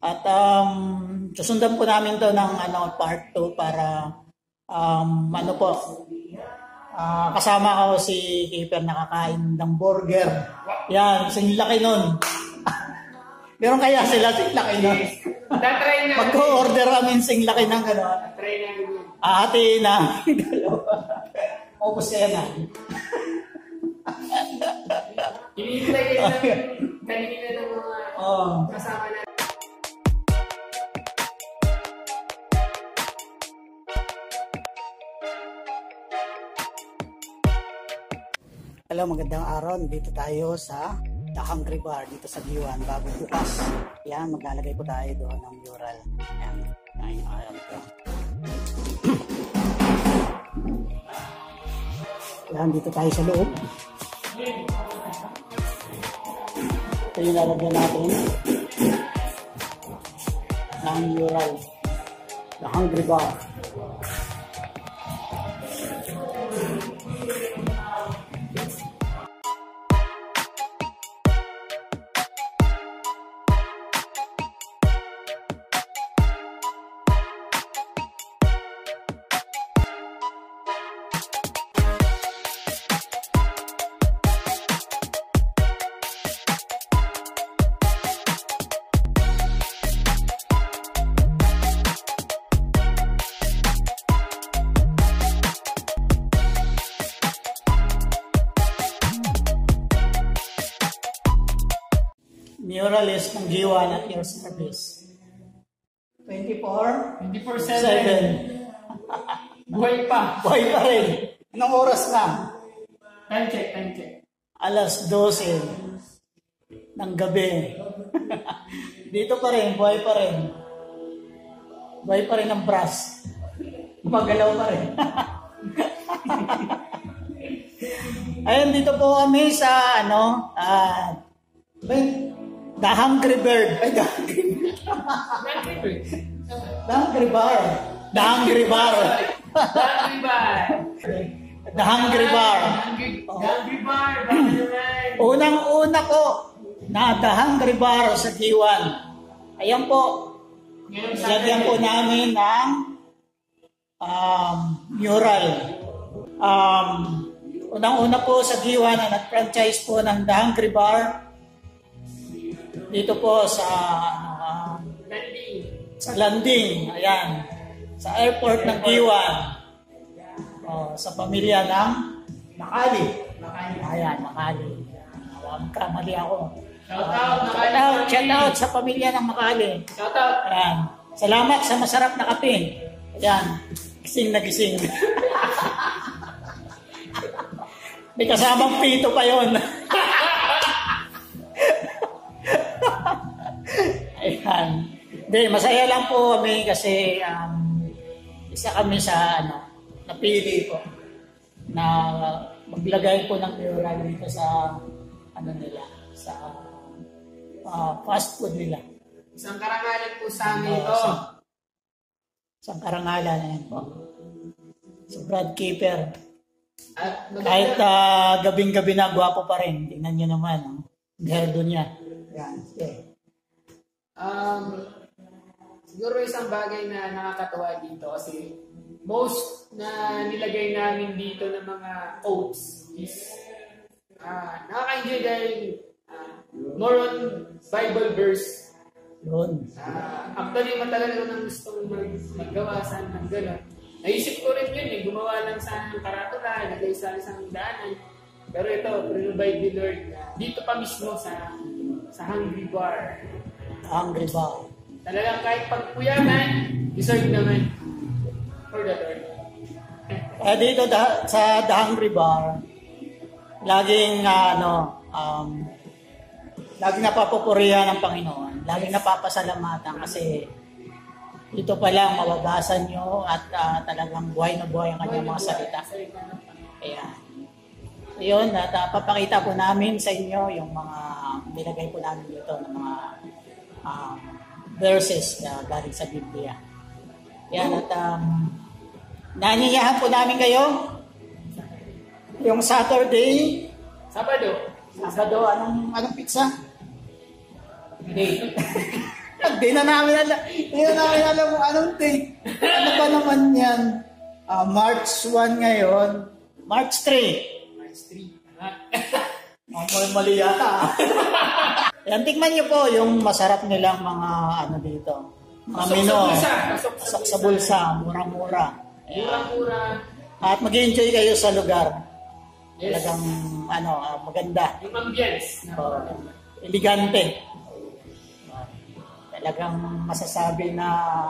At susundan po namin to ng part 2 para kasama ko si Keeper nakakain ng burger. Yan, sing laki nun. Meron kaya sila sing laki nun? Mag-order namin sing laki ng gano'n. Ate na. Opos kaya na. Hinihintay kayo kanina ng mga kasama na. Hello, magandang araw. Dito tayo sa The Hungry Bar dito sa Giwan, bago bukas. Yan, maglalagay po tayo doon ng mural. Yan, yung araw ito. Yan, dito tayo sa loob. Ito yung lalagyan natin ng mural. The Hungry Bar. Muralist ng Giwan at your service. 24/7. Buhay pa. Buhay pa rin. Anong oras na? Time check. 12:00 ng gabi. Dito pa rin, buhay pa rin. Buhay pa rin ang brass. Magalaw pa rin. Ayun, dito po kami sa The Hungry Bird. Ay, The Hungry Bar. The Hungry Bar. The Hungry Bar. Unang-una ko na The Hungry Bar sa Giwan. Ayan po. Lagyan po namin ng mural. Unang-una po sa Giwan na nag-franchise po ng The Hungry Bar. Dito po sa landing, ayan, sa airport ng Giwan, sa pamilya ng Makali. Ayan, Makali. Kamali ako. Shout out sa pamilya ng Makali. Ayan. Salamat sa masarap na kape. Ayan, gising na gising. May kasamang pito pa yon. Ayan. Hindi, masaya lang po kami kasi isa kami sa napili po na maglagay po ng mural dito sa sa fast food nila. Isang karangalan po sa amin ito. Isang karangalan na yan po. So Brad Keeper. At kahit gabing-gabi na, gwapo pa rin. Tingnan nyo naman. Gerdo niya. Yan. Okay. Siguro isang bagay na nakakatawa dito kasi most na nilagay namin dito ng mga quotes is nakaka-enjoy dahil more on Bible verse. Yun. Actually, matagal ko nang gustong maggawa sa ng gano'n. Naisip ko rin yun, gumawa lang sa karatula, nagay sa isang daanan. Pero ito, provide the Lord dito pa mismo sa Hungry Bar. Hungry Bar. Talagang kahit pagpuyaman, deserve naman for the Lord. Dito sa The Hungry Bar, laging laging napapupurihan ng Panginoon. Laging napapasalamatan kasi dito pa lang mababasa nyo at talagang buhay na buhay ang kanyang mga salita. Ayan. Yun, at papakita po namin sa inyo yung mga nilagay po namin dito ng mga verses na galing sa Biblia. Yan, at nanyayahan po namin kayo yung Sabado, anong pizza? Day. Hindi na namin alam kung anong date. Ano ba naman yan? March 1 ngayon. March 3. March 3. Mali yata. Yan, tikman niyo po yung masarap nilang mga ano dito. Mga menu. Pasok sa bulsa. Murang-mura. Murang-mura. At mag-enjoy kayo sa lugar. Yes. Talagang maganda. Yung ambience. Elegante. Talagang masasabi na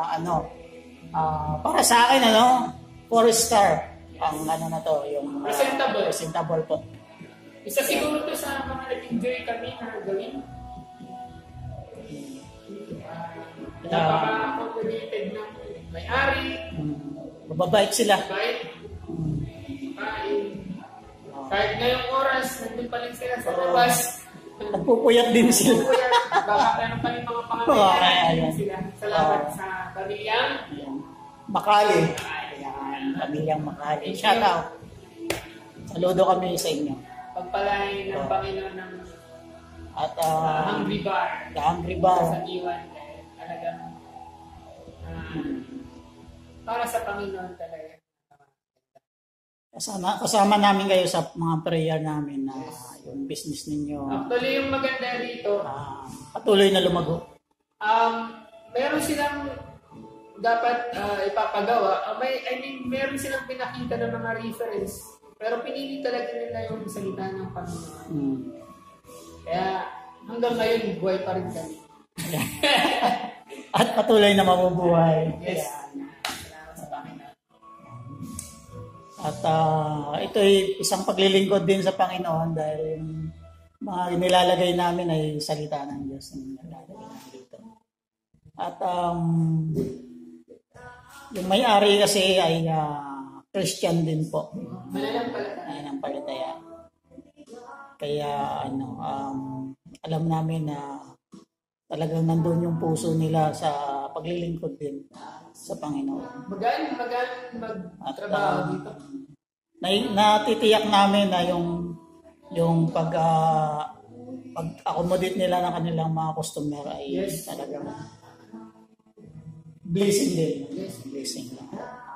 para sa akin 4 star ang na to, yung presentable po. Isa siguro to sa mga nag-enjoy kami na gawin. Napaka-accommodated ng may-ari. Mababait sila. Mababait. Kahit ngayong oras, nandun pa rin sila sa labas. Nagpupuyat din sila. Baka meron pa rin mga pangangailangan sila. Salamat sa pamilyang Makali. Pamilyang Makali. Shout out. Saludo kami sa inyo. Pagpalain ng Panginoon ng at Hungry Bar. The Hungry Bar. Sa iwan. Talagang para sa Panginoon talaga. Kasama namin kayo sa mga prayer namin na yung business ninyo. Actually, yung maganda dito, patuloy na lumago. meron silang dapat ipapagawa. Meron silang pinakita ng mga reference. Pero pinili talaga nila yung salita ng Panginoon. Kaya hanggang ngayon, buhay pa rin kami. At patuloy na mabubuhay. Yes. Salamat sa Panginoon. At ito ay isang paglilingkod din sa Panginoon dahil yung mga nilalagay namin ay salita ng Diyos na nilalagay namin dito. At yung may-ari kasi ay Christian din po. Mananampalataya. Kaya alam namin na talagang nandun yung puso nila sa paglilingkod din sa Panginoon. Magaan magtrabaho dito. Natitiyak namin na yung pag-accommodate nila ng kanilang mga customer ay talagang blessing din. Yes. Blessing lang.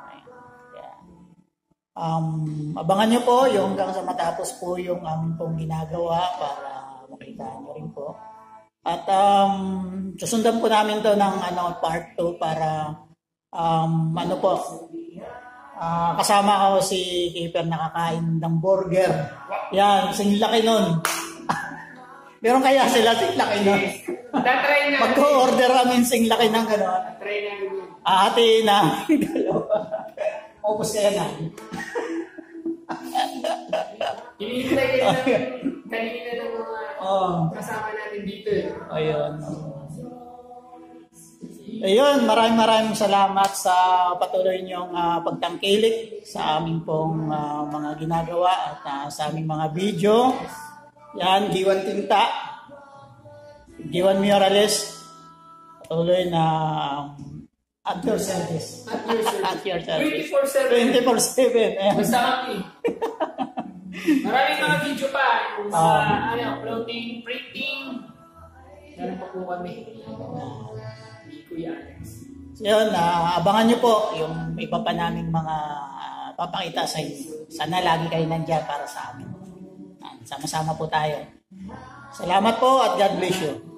Abangan nyo po yung hanggang sa matapos po yung aming pong ginagawa para makita nyo rin po. At susundan po namin to ng part 2 para kasama ko si Keeper nakakain ng burger. Yan, sing laki nun. Meron kaya sila sing laki nun? Tatry na. Pag-order namin sing laki ng gano'n. Try na yun. Ahati na. Focus kaya na. Hinihintay kayo kanina ng mga kasama natin dito. Ayun, maraming salamat sa patuloy niyong pagtangkilik sa aming pong mga ginagawa at sa aming mga video. Yan, Giwan Tinta, Giwan Murales, patuloy na at your service. At your service. 24/7. 24/7. Basta kami. Maraming mga video pa. Sa uploading, printing. Meron pa po kami. Kuya Alex. So yun, abangan nyo po yung iba pa naming mga papakita sa inyo. Sana lagi kayo nandiyan para sa amin. Sama-sama po tayo. Salamat po at God bless you.